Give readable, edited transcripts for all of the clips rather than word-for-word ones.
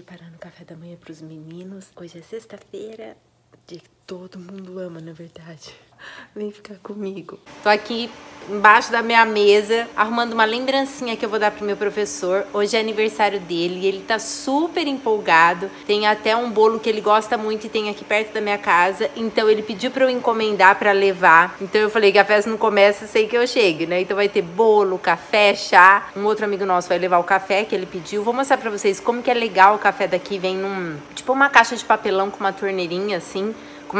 preparando café da manhã pros meninos. Hoje é sexta-feira, dia que todo mundo ama, na verdade. Vem ficar comigo. Tô aqui embaixo da minha mesa, arrumando uma lembrancinha que eu vou dar pro meu professor. Hoje é aniversário dele e ele tá super empolgado. Tem até um bolo que ele gosta muito e tem aqui perto da minha casa. Então ele pediu pra eu encomendar pra levar. Então eu falei que a festa não começa sem que eu chegue, né? Então vai ter bolo, café, chá. Um outro amigo nosso vai levar o café que ele pediu. Vou mostrar pra vocês como que é legal o café daqui. Vem num, tipo uma caixa de papelão com uma torneirinha assim, com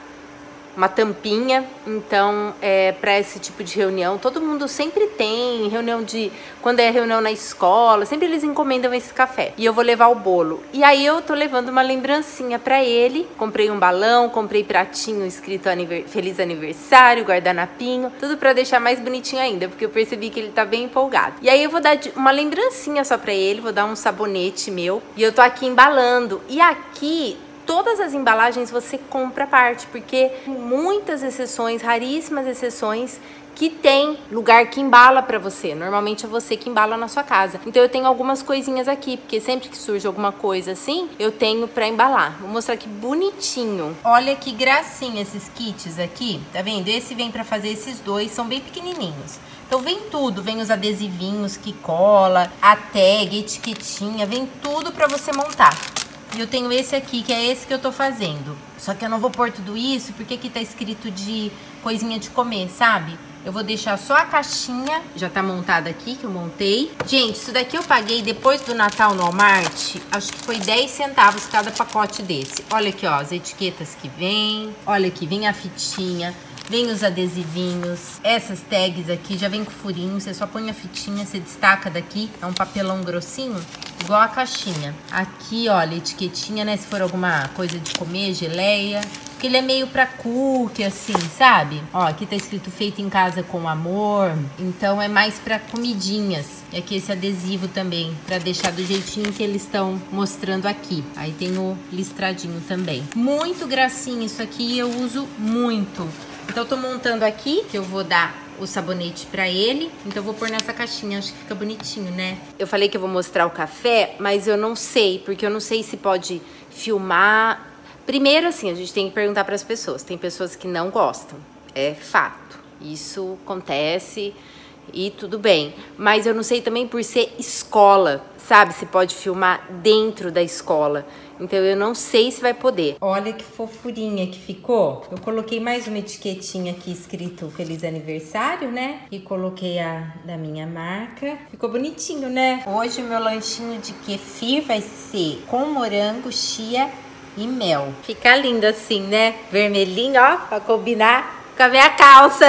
uma tampinha. Então para esse tipo de reunião, todo mundo sempre tem reunião quando é reunião na escola, sempre eles encomendam esse café. E eu vou levar o bolo. E aí eu tô levando uma lembrancinha para ele. Comprei um balão, comprei pratinho escrito feliz aniversário, guardanapinho, tudo para deixar mais bonitinho ainda, porque eu percebi que ele tá bem empolgado. E aí eu vou dar uma lembrancinha só para ele, vou dar um sabonete meu. E eu tô aqui embalando. E aqui todas as embalagens você compra à parte, porque muitas exceções, raríssimas exceções, que tem lugar que embala pra você. Normalmente é você que embala na sua casa. Então eu tenho algumas coisinhas aqui, porque sempre que surge alguma coisa assim, eu tenho pra embalar. Vou mostrar aqui bonitinho. Olha que gracinha esses kits aqui, tá vendo? Esse vem pra fazer esses dois, são bem pequenininhos. Então vem tudo, vem os adesivinhos que cola, a tag, etiquetinha, vem tudo pra você montar. E eu tenho esse aqui, que é esse que eu tô fazendo. Só que eu não vou pôr tudo isso, porque aqui tá escrito de coisinha de comer, sabe? Eu vou deixar só a caixinha, já tá montada aqui, que eu montei. Gente, isso daqui eu paguei depois do Natal no Walmart, acho que foi 10 centavos cada pacote desse. Olha aqui, ó, as etiquetas que vem. Olha aqui, vem a fitinha. Vem os adesivinhos, essas tags aqui já vem com furinho, você só põe a fitinha, você destaca daqui, é um papelão grossinho, igual a caixinha. Aqui, olha, etiquetinha, né, se for alguma coisa de comer, geleia, porque ele é meio pra cookie, assim, sabe? Ó, aqui tá escrito feito em casa com amor, então é mais pra comidinhas. E aqui esse adesivo também, pra deixar do jeitinho que eles estão mostrando aqui. Aí tem o listradinho também. Muito gracinha isso aqui, eu uso muito. Então eu tô montando aqui, que eu vou dar o sabonete pra ele. Então eu vou pôr nessa caixinha, acho que fica bonitinho, né? Eu falei que eu vou mostrar o café, mas eu não sei, porque eu não sei se pode filmar. Primeiro, assim, a gente tem que perguntar pras pessoas. Tem pessoas que não gostam, é fato. Isso acontece e tudo bem. Mas eu não sei também por ser escola, sabe? Se pode filmar dentro da escola. Então eu não sei se vai poder. Olha que fofurinha que ficou. Eu coloquei mais uma etiquetinha aqui escrito Feliz Aniversário, né? E coloquei a da minha marca. Ficou bonitinho, né? Hoje o meu lanchinho de kefir vai ser com morango, chia e mel. Fica lindo assim, né? Vermelhinho, ó, pra combinar com a minha calça.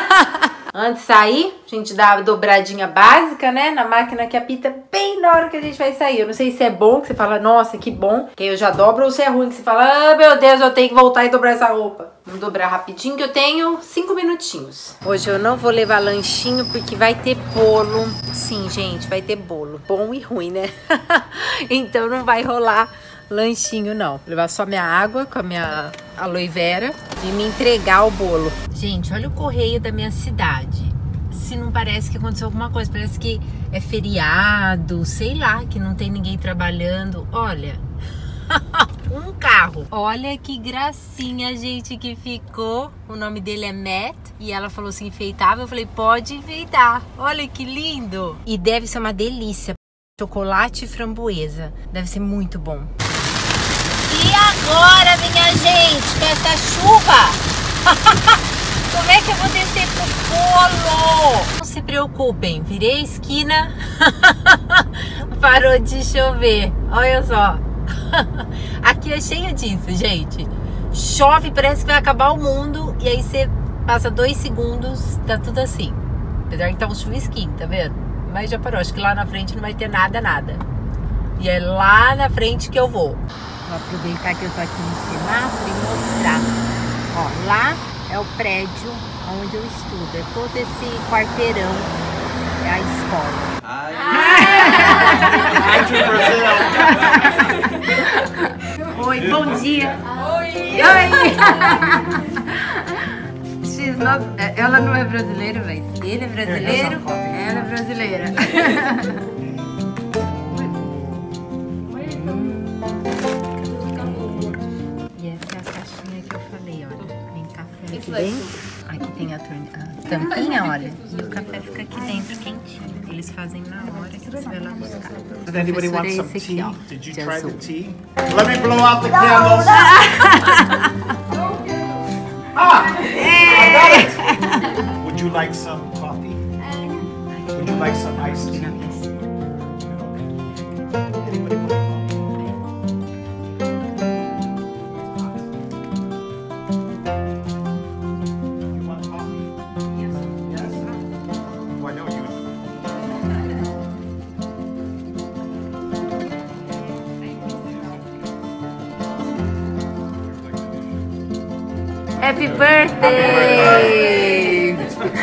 Antes de sair, a gente dá a dobradinha básica, né? Na máquina que apita bem na hora que a gente vai sair. Eu não sei se é bom, que você fala, nossa, que bom, que eu já dobro, ou se é ruim, que você fala, ah, meu Deus, eu tenho que voltar e dobrar essa roupa. Vamos dobrar rapidinho, que eu tenho 5 minutinhos. Hoje eu não vou levar lanchinho, porque vai ter bolo. Sim, gente, vai ter bolo. Bom e ruim, né? Então não vai rolar lanchinho, não. Vou levar só minha água com a minha aloe vera e me entregar o bolo. Gente, olha o correio da minha cidade. Se não parece que aconteceu alguma coisa, parece que é feriado, sei lá, que não tem ninguém trabalhando. Olha, um carro. Olha que gracinha, gente, que ficou. O nome dele é Matt e ela falou assim, enfeitável. Eu falei, pode enfeitar. Olha que lindo. E deve ser uma delícia. Chocolate e framboesa. Deve ser muito bom. E agora, minha gente, com essa chuva, como é que eu vou descer pro polo? Não se preocupem, virei a esquina, parou de chover. Olha só. Aqui é cheio disso, gente. Chove, parece que vai acabar o mundo. E aí você passa 2 segundos, tá tudo assim. Apesar que tá um chuvisquinho, tá vendo? Mas já parou, acho que lá na frente não vai ter nada. E é lá na frente que eu vou. Vou aproveitar que eu tô aqui no semáforo e mostrar. Ó, lá é o prédio onde eu estudo. É todo esse quarteirão, é a escola. Oi, bom dia. Oi. Ela não é brasileira, mas ele é brasileiro, ela é brasileira. bem? Aqui tem a tampinha, olha, e o café fica aqui dentro quentinho. Eles fazem na hora que você vai lá buscar. Does anybody want some Esse tea? aqui, ó, Did you de try azul. the tea? Let me blow out the candles. I got it. Would you like some coffee? Would you like some iced tea? Anybody want coffee? You want coffee? Yes. Oh, I know you. Happy birthday!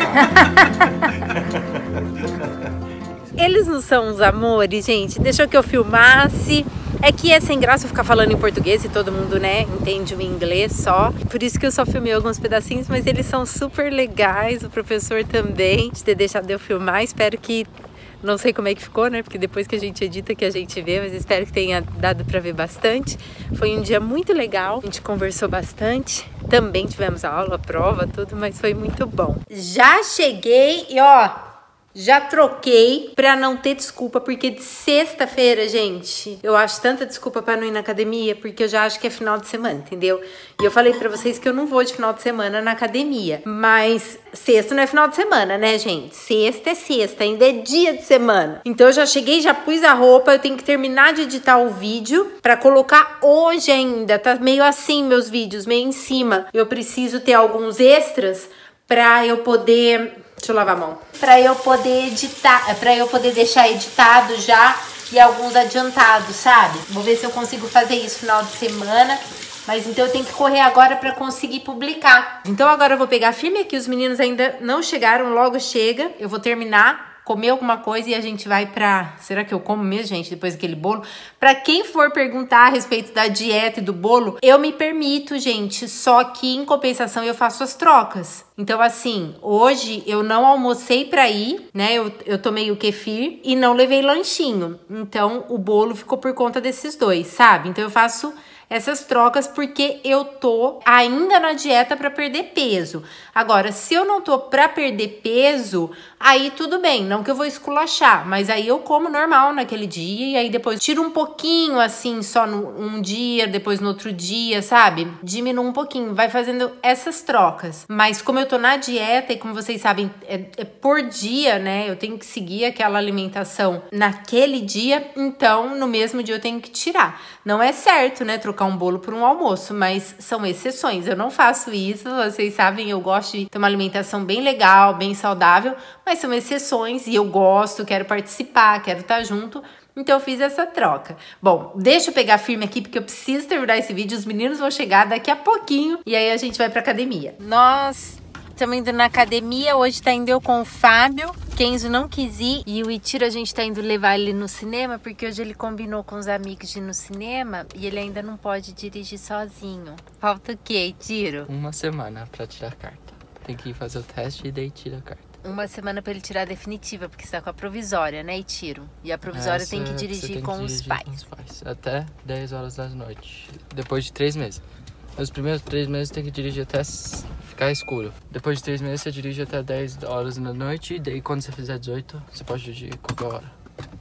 Eles não são uns amores, gente. Deixou que eu filmasse. É que é sem graça eu ficar falando em português e todo mundo, né, entende o inglês só. Por isso que eu só filmei alguns pedacinhos, mas eles são super legais. O professor também, de ter deixado eu filmar. Espero que... Não sei como é que ficou, né? Porque depois que a gente edita que a gente vê, mas espero que tenha dado pra ver bastante. Foi um dia muito legal, a gente conversou bastante. Também tivemos a aula, a prova, tudo, mas foi muito bom. Já cheguei e ó... Já troquei pra não ter desculpa, porque de sexta-feira, gente, eu acho tanta desculpa pra não ir na academia, porque eu já acho que é final de semana, entendeu? E eu falei pra vocês que eu não vou de final de semana na academia, mas sexta não é final de semana, né, gente? Sexta é sexta, ainda é dia de semana. Então eu já cheguei, já pus a roupa, eu tenho que terminar de editar o vídeo pra colocar hoje ainda. Tá meio assim meus vídeos, meio em cima. Eu preciso ter alguns extras pra eu poder... Deixa eu lavar a mão. Pra eu poder editar, pra eu poder deixar editado já e alguns adiantados, sabe? Vou ver se eu consigo fazer isso no final de semana. Mas então eu tenho que correr agora pra conseguir publicar. Então agora eu vou pegar firme aqui, os meninos ainda não chegaram, logo chega. Eu vou terminar, comer alguma coisa e a gente vai pra... Será que eu como mesmo, gente, depois daquele bolo? Pra quem for perguntar a respeito da dieta e do bolo, eu me permito, gente, só que em compensação eu faço as trocas. Então, assim, hoje eu não almocei pra ir, né? Eu tomei o kefir e não levei lanchinho. Então, o bolo ficou por conta desses dois, sabe? Então, eu faço essas trocas porque eu tô ainda na dieta pra perder peso. Agora, se eu não tô pra perder peso, aí tudo bem, não que eu vou esculachar, mas aí eu como normal naquele dia e aí depois tiro um pouquinho assim, só um dia, depois no outro dia, sabe? Diminui um pouquinho, vai fazendo essas trocas. Mas como eu tô na dieta e como vocês sabem, é por dia, né? Eu tenho que seguir aquela alimentação naquele dia, então no mesmo dia eu tenho que tirar. Não é certo, né? Trocar um bolo por um almoço, mas são exceções. Eu não faço isso, vocês sabem, eu gosto de ter uma alimentação bem legal, bem saudável, mas são exceções e eu gosto, quero participar, quero estar junto, então eu fiz essa troca. Bom, deixa eu pegar firme aqui porque eu preciso terminar esse vídeo, os meninos vão chegar daqui a pouquinho e aí a gente vai pra academia. Nós estamos indo na academia, hoje tá indo eu com o Fábio, Kenzo não quis ir e o Itiro a gente tá indo levar ele no cinema porque hoje ele combinou com os amigos de ir no cinema e ele ainda não pode dirigir sozinho. Falta o quê, Itiro? Uma semana pra tirar a carta. Tem que ir fazer o teste e daí tira a carta. Uma semana pra ele tirar a definitiva, porque você tá com a provisória, né, Itiro? E a provisória tem que dirigir com os pais. Até 10 horas da noite, depois de 3 meses. Nos primeiros 3 meses tem que dirigir até ficar escuro. Depois de 3 meses você dirige até 10 horas da noite e daí quando você fizer 18, você pode dirigir qualquer hora.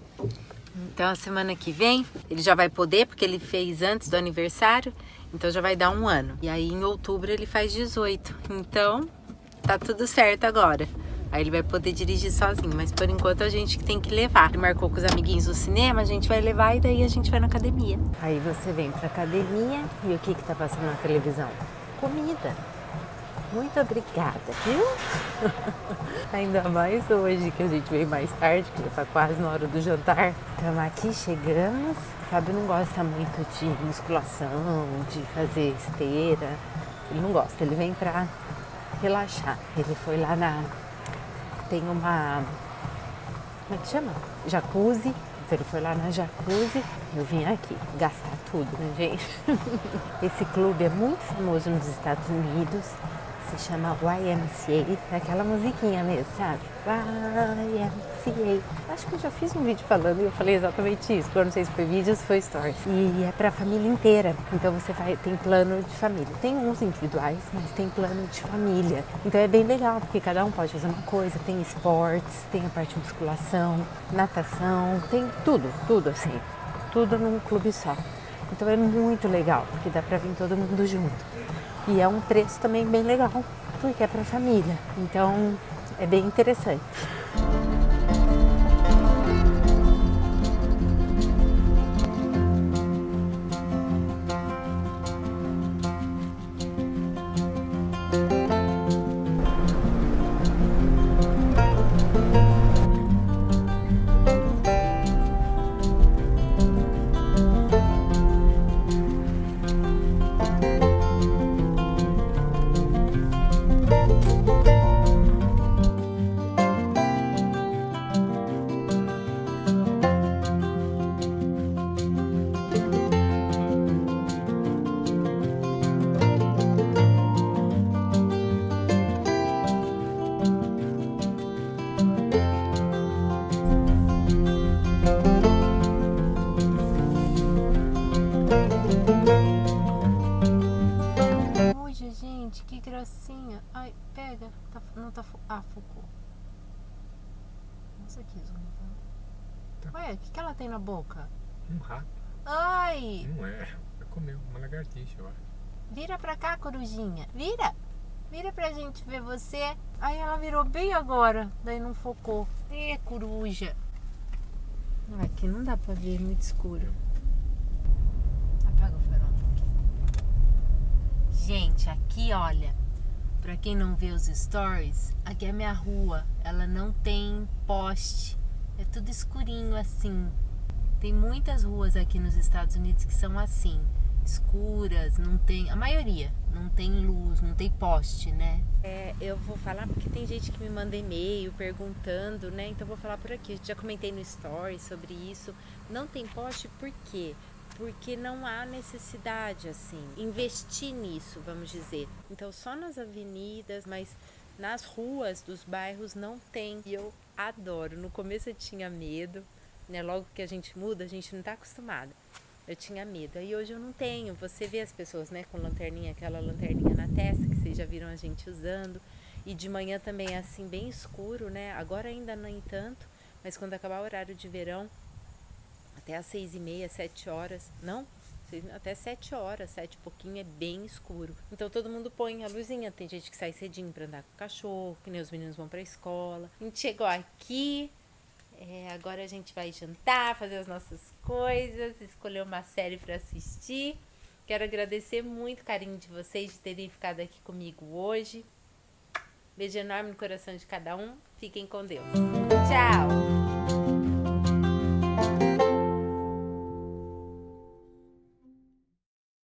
Então a semana que vem ele já vai poder, porque ele fez antes do aniversário, então já vai dar 1 ano. E aí em outubro ele faz 18, então tá tudo certo agora. Aí ele vai poder dirigir sozinho, mas por enquanto a gente que tem que levar. Ele marcou com os amiguinhos do cinema, a gente vai levar e daí a gente vai na academia. Aí você vem pra academia e o que tá passando na televisão? Comida. Muito obrigada, viu? Ainda mais hoje que a gente veio mais tarde, que já tá quase na hora do jantar. Estamos aqui, chegamos. O Fábio não gosta muito de musculação, de fazer esteira. Ele não gosta, ele vem pra relaxar. Ele foi lá na... Tem uma... Como é que chama? Jacuzzi. Então ele foi lá na jacuzzi. Eu vim aqui gastar tudo, né, gente? Esse clube é muito famoso nos Estados Unidos. se chama YMCA, é aquela musiquinha mesmo, sabe? YMCA. Acho que eu já fiz um vídeo falando e eu falei exatamente isso. Eu não sei se foi vídeo ou se foi stories. E é pra família inteira. Então você tem plano de família. Tem uns individuais, mas tem plano de família. Então é bem legal, porque cada um pode fazer uma coisa. Tem esportes, tem a parte de musculação, natação, tem tudo assim. Tudo num clube só. Então é muito legal, porque dá pra vir todo mundo junto. E é um preço também bem legal, porque é pra família. Então é bem interessante. Gente, que gracinha. Ai, pega. Não tá... Ah, focou. Nossa, que zoom. Tá. Ué, o que ela tem na boca? Um rato. Ai! Não é. Vai comer uma lagartixa, eu acho. Vira pra cá, corujinha. Vira! Vira pra gente ver você. Aí ela virou bem agora. Daí não focou. Coruja. Aqui não dá pra ver, é muito escuro. Apaga o farol um pouquinho. Gente, aqui, olha. Pra quem não vê os stories, aqui é a minha rua. Ela não tem poste. É tudo escurinho assim. Tem muitas ruas aqui nos Estados Unidos que são assim. Escuras, não tem... A maioria não tem luz, não tem poste, né? Eu vou falar porque tem gente que me manda e-mail perguntando, né? Então eu vou falar por aqui. Já comentei no story sobre isso. Não tem poste por quê? Porque não há necessidade, assim, investir nisso, vamos dizer. Então só nas avenidas, mas nas ruas dos bairros não tem. E eu adoro. No começo eu tinha medo, né? Logo que a gente muda, a gente não tá acostumada. Eu tinha medo, aí hoje eu não tenho. Você vê as pessoas, né, com lanterninha, aquela lanterninha na testa, que vocês já viram a gente usando. E de manhã também é assim, bem escuro, né? Agora ainda nem tanto, mas quando acabar o horário de verão, até às 6h30, 7 horas, não? Até 7 horas, 7 e pouquinho, é bem escuro. Então todo mundo põe a luzinha. Tem gente que sai cedinho pra andar com o cachorro, que nem os meninos vão pra escola. A gente chegou aqui... agora a gente vai jantar, fazer as nossas coisas, escolher uma série para assistir. Quero agradecer muito o carinho de vocês de terem ficado aqui comigo hoje. Beijo enorme no coração de cada um. Fiquem com Deus. Tchau!